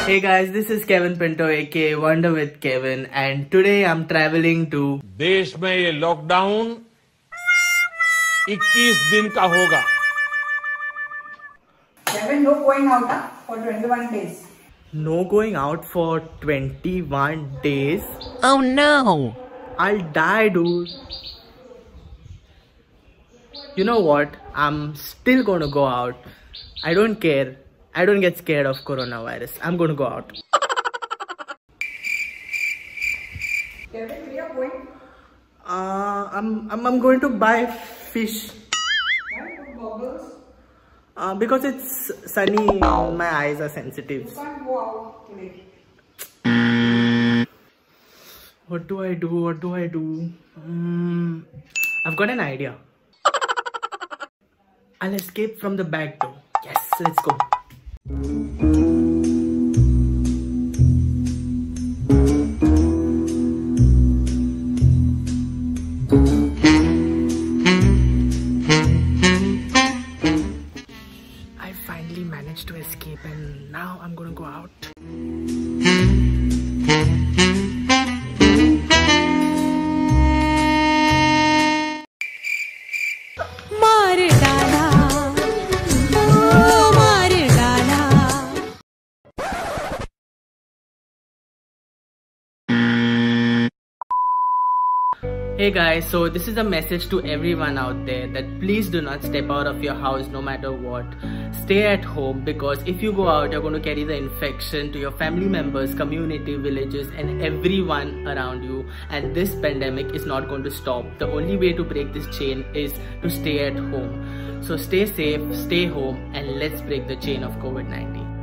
Hey guys, this is Kevin Pinto aka Wonder with Kevin and today I'm traveling to देश में ये lockdown 21 दिन का होगा. Kevin, no going out for 21 days. No going out for 21 days? Oh no! I'll die, dude. You know what? I'm still gonna go out. I don't care. I don't get scared of coronavirus. I'm gonna go out. Kevin, where are you going? I'm going to buy fish. Why put goggles? Because it's sunny. My eyes are sensitive. You can't go out today. What do I do? What do I do? I've got an idea. I'll escape from the back door. Yes, let's go. I finally managed to escape and now I'm gonna go out. Hey guys, so this is a message to everyone out there that please do not step out of your house no matter what. Stay at home because if you go out, you're going to carry the infection to your family members, community, villages and everyone around you. And this pandemic is not going to stop. The only way to break this chain is to stay at home. So stay safe, stay home and let's break the chain of COVID-19.